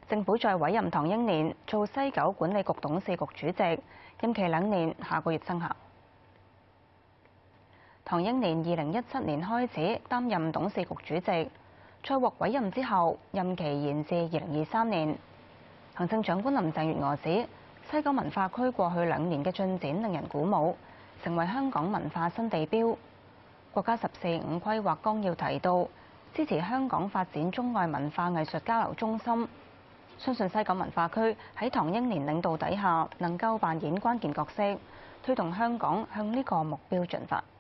政府再委任唐英年做西九管理局董事局主席，任期2年，下個月生效。唐英年2017年開始擔任董事局主席，再獲委任之後，任期延至2023年。行政長官林鄭月娥指，西九文化區過去2年嘅進展令人鼓舞，成為香港文化新地標。國家14五規劃綱要提到，支持香港發展中外文化藝術交流中心。相信西九文化區喺唐英年領導底下，能夠扮演關鍵角色，推動香港向呢個目標進發。